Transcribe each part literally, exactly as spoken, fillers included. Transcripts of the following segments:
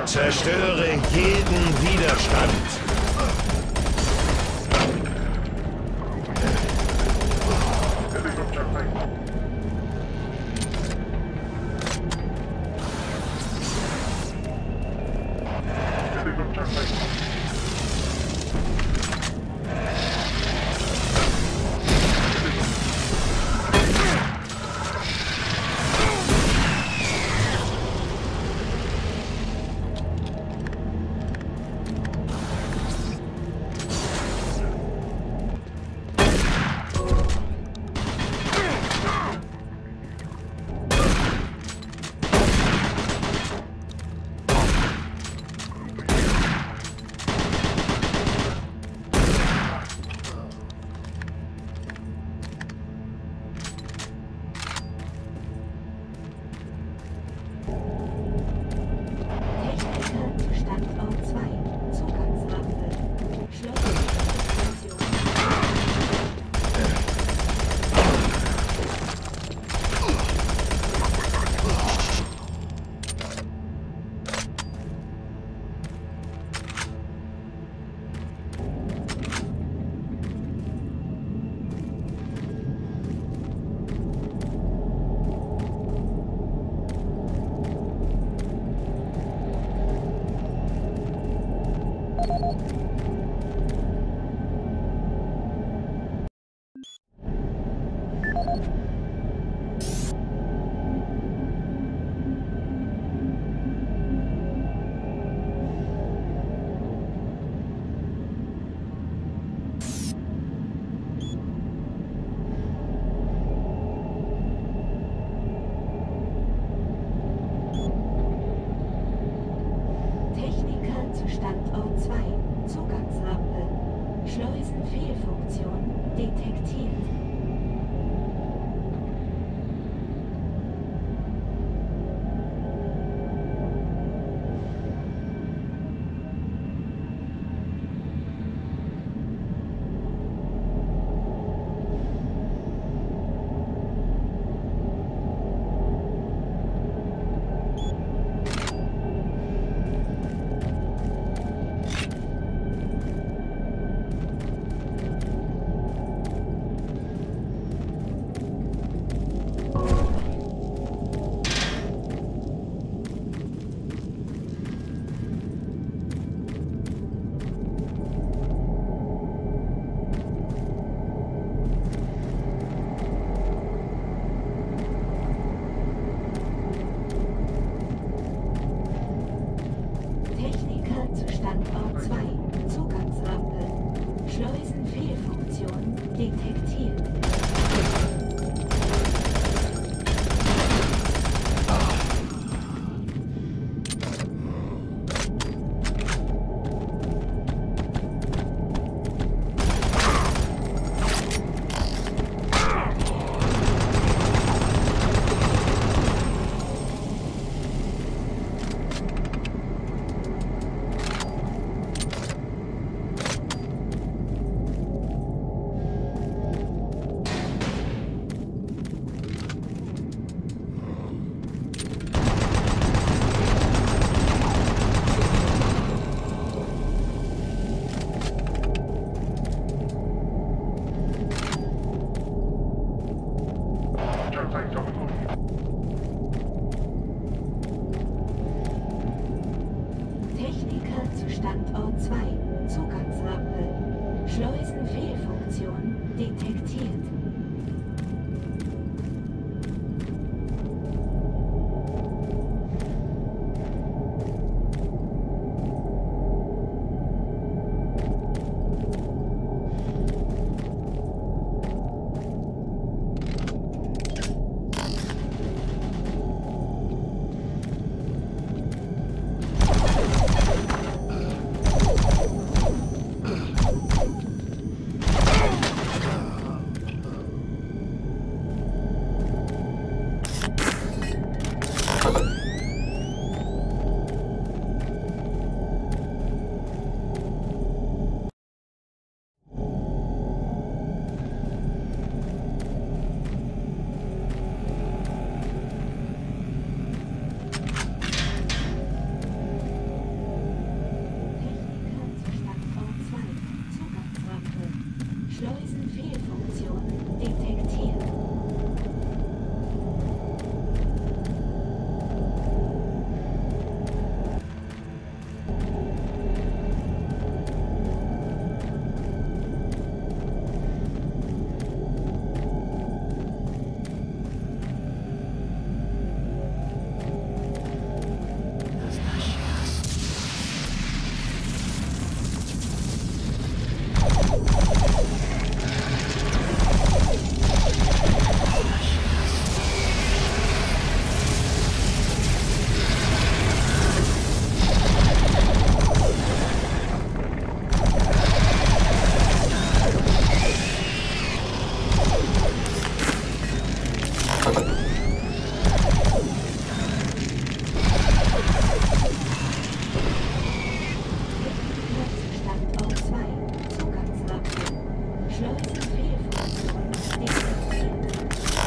Zerstöre jeden Widerstand. Standort zwei. Zugangsrampe. Schleusenfehlfunktion detektiert.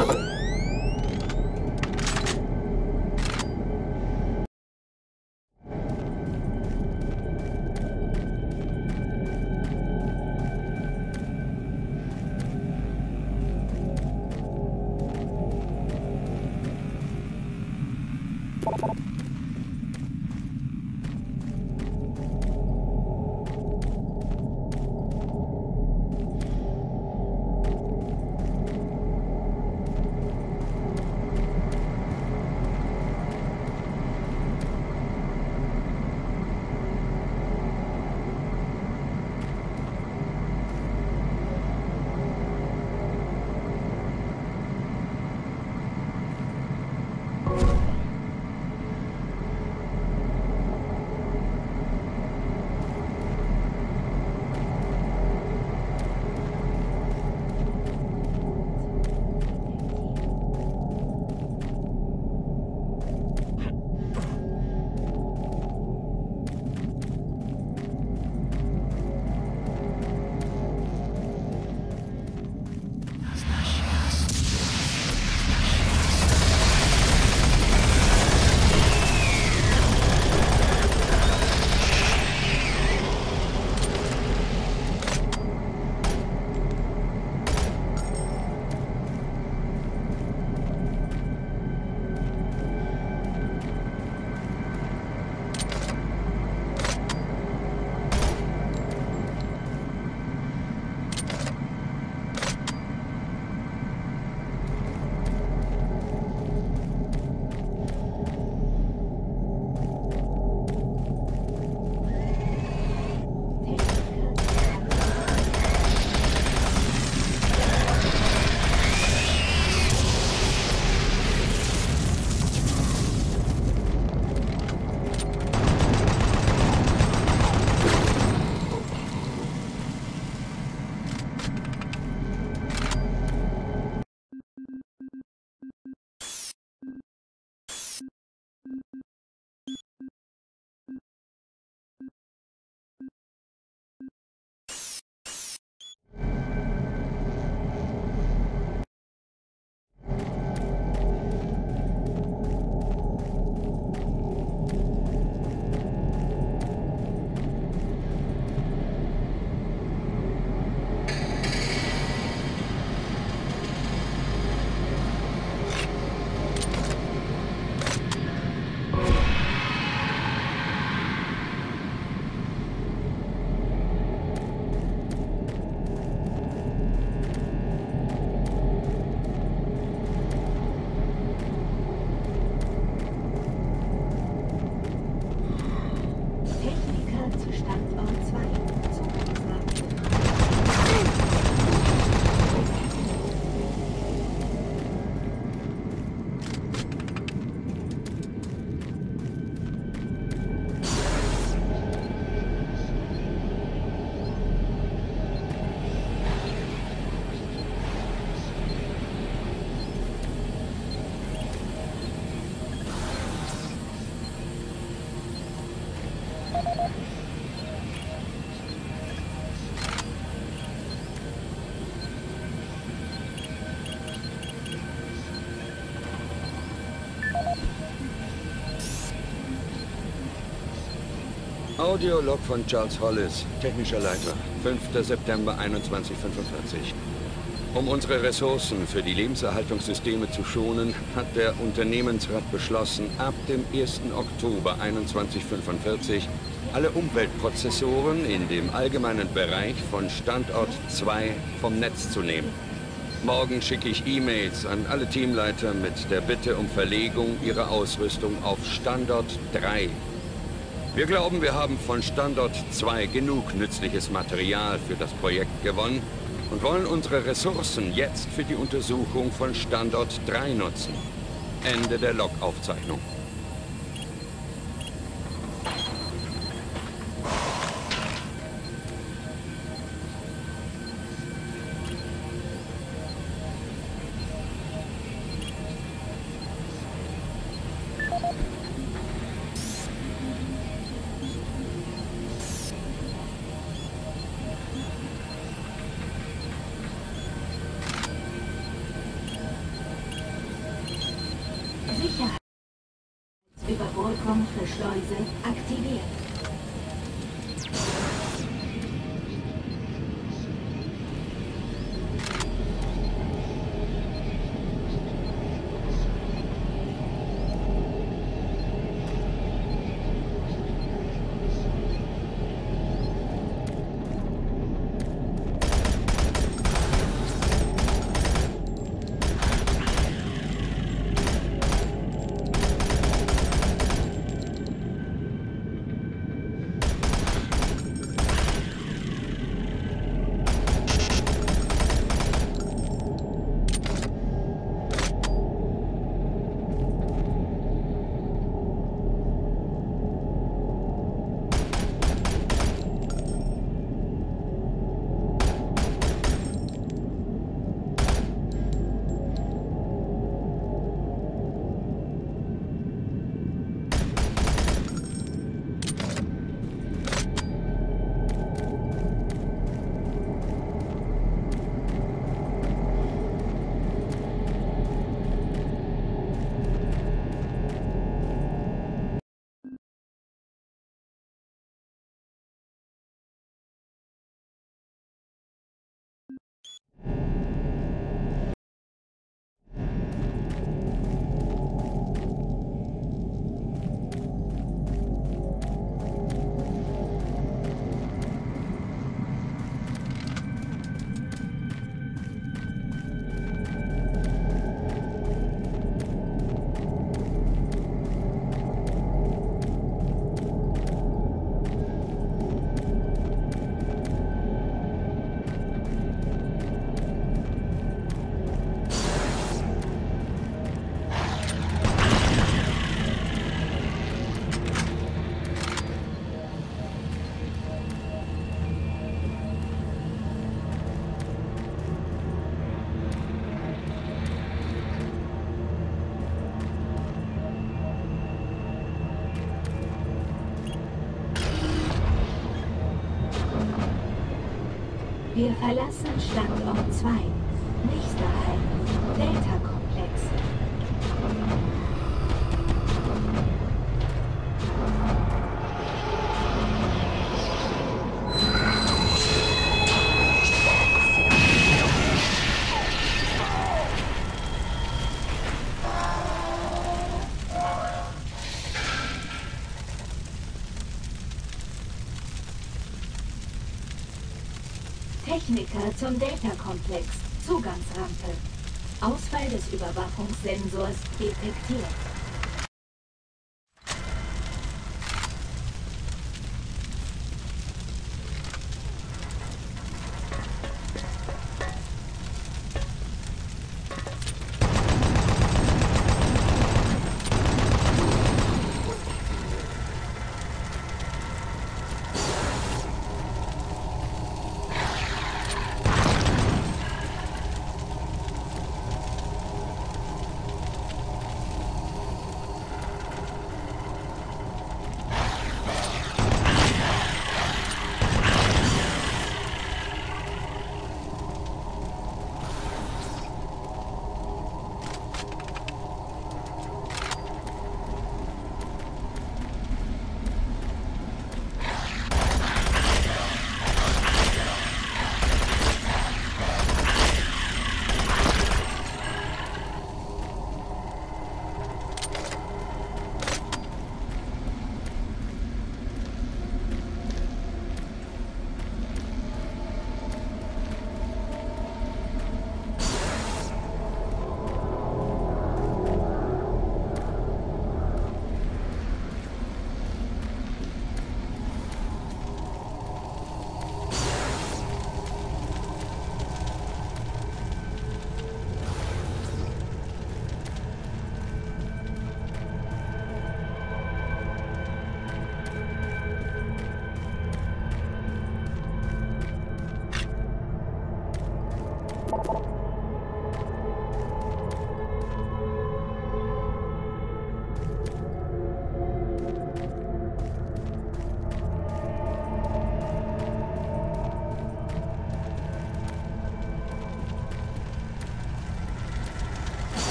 Audiolog von Charles Hollis, technischer Leiter, fünfter September einundzwanzig fünfundvierzig. Um unsere Ressourcen für die Lebenserhaltungssysteme zu schonen, hat der Unternehmensrat beschlossen, ab dem ersten Oktober einundzwanzig fünfundvierzig alle Umweltprozessoren in dem allgemeinen Bereich von Standort zwei vom Netz zu nehmen. Morgen schicke ich E-Mails an alle Teamleiter mit der Bitte um Verlegung ihrer Ausrüstung auf Standort drei. Wir glauben, wir haben von Standort zwei genug nützliches Material für das Projekt gewonnen und wollen unsere Ressourcen jetzt für die Untersuchung von Standort drei nutzen. Ende der Logaufzeichnung. Schleuse aktiviert. Wir verlassen Standort zwei. Nächster Halt, Delta-Komplex. Techniker zum Delta-Komplex. Zugangsrampe. Ausfall des Überwachungssensors detektiert.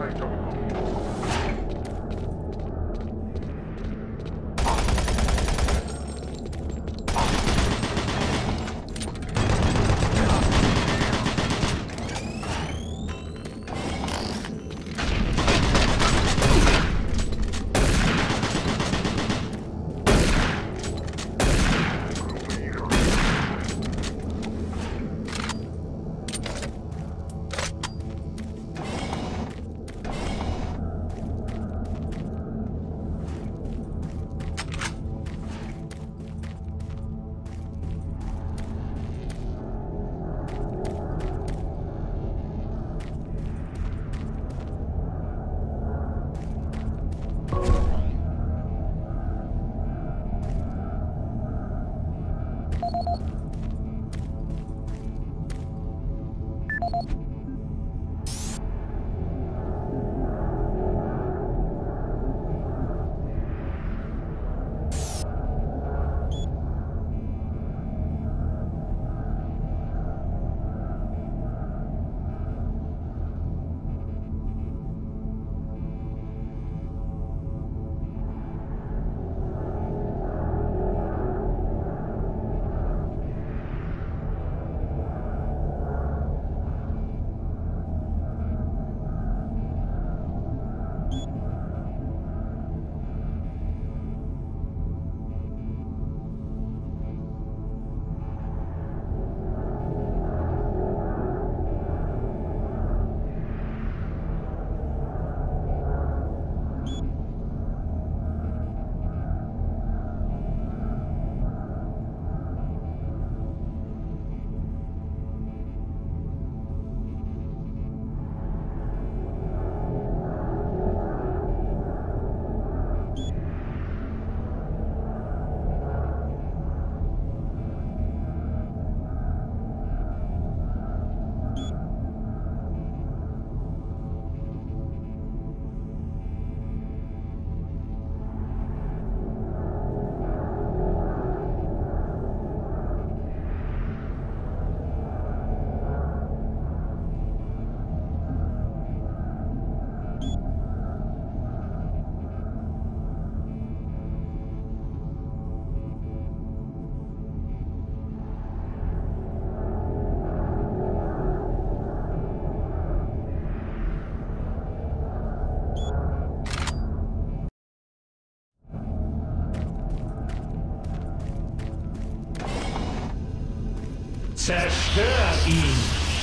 Zerstör ihn!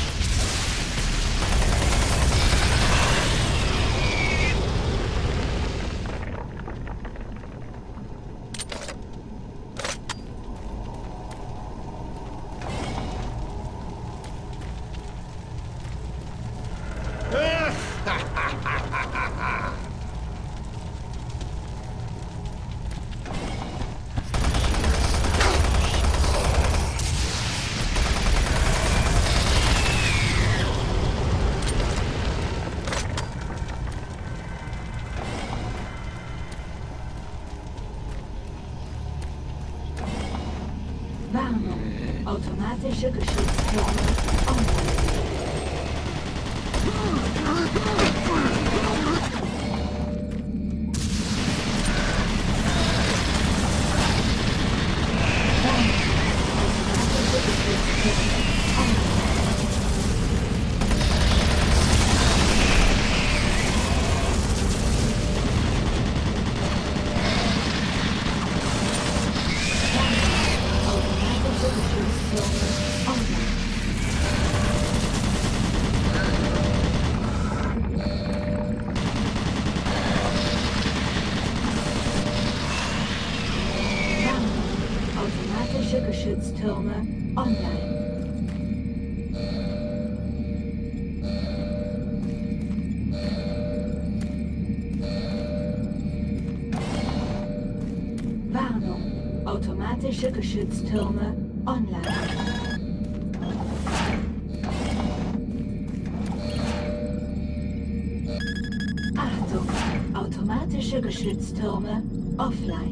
Warnung. Automatische Geschütztürme online. Automatische Geschütztürme online. Warnung. Automatische Geschütztürme online. Achtung. Automatische Geschütztürme offline.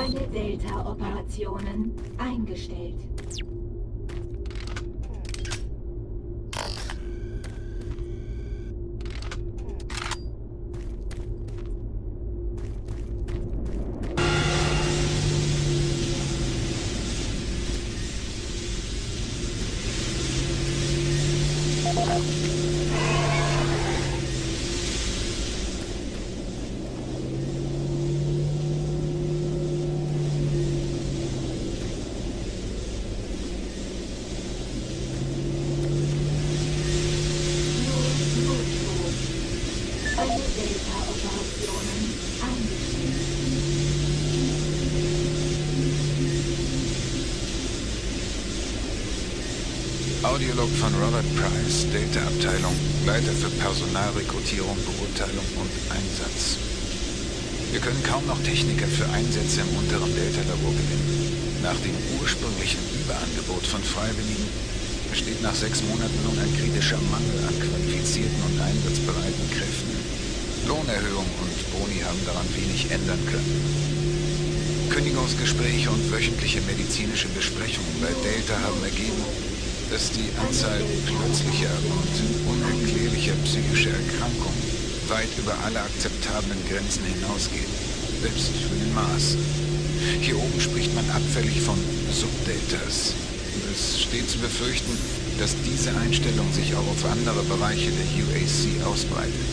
Alle Delta-Operationen eingestellt. Audiolog von Robert Price, Delta-Abteilung, Leiter für Personalrekrutierung, Beurteilung und Einsatz. Wir können kaum noch Techniker für Einsätze im unteren Delta-Labor gewinnen. Nach dem ursprünglichen Überangebot von Freiwilligen besteht nach sechs Monaten nun ein kritischer Mangel an qualifizierten und einsatzbereiten Kräften. Lohnerhöhung und Boni haben daran wenig ändern können. Kündigungsgespräche und wöchentliche medizinische Besprechungen bei Delta haben ergeben, dass die Anzahl plötzlicher und unerklärlicher psychischer Erkrankungen weit über alle akzeptablen Grenzen hinausgeht, selbst für den Mars. Hier oben spricht man abfällig von Subdeltas. Es steht zu befürchten, dass diese Einstellung sich auch auf andere Bereiche der U A C ausbreitet.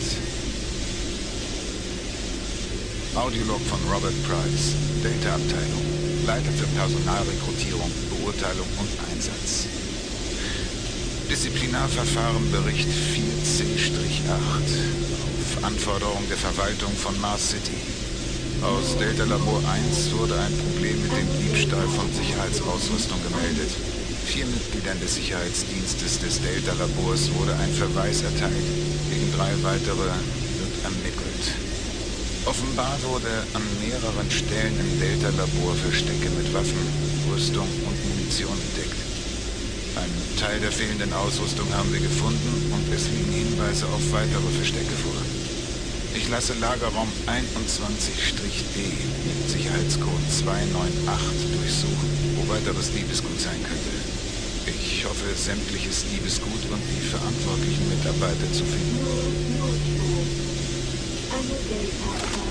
Audiolog von Robert Price, Delta-Abteilung, Leiter für Personalrekrutierung, Beurteilung und Einsatz. Disziplinarverfahren Bericht vier C acht auf Anforderung der Verwaltung von Mars City. Aus Delta Labor eins wurde ein Problem mit dem Diebstahl von Sicherheitsausrüstung gemeldet. Vier Mitgliedern des Sicherheitsdienstes des Delta Labors wurde ein Verweis erteilt. Gegen drei weitere wird ermittelt. Offenbar wurde an mehreren Stellen im Delta Labor Verstecke mit Waffen, Rüstung und Munition entdeckt. Einen Teil der fehlenden Ausrüstung haben wir gefunden und es liegen Hinweise auf weitere Verstecke vor. Ich lasse Lagerraum einundzwanzig D mit Sicherheitscode zwei neun acht durchsuchen, wo weiteres Diebesgut sein könnte. Ich hoffe, sämtliches Diebesgut und die verantwortlichen Mitarbeiter zu finden. Eine Delta-Operationen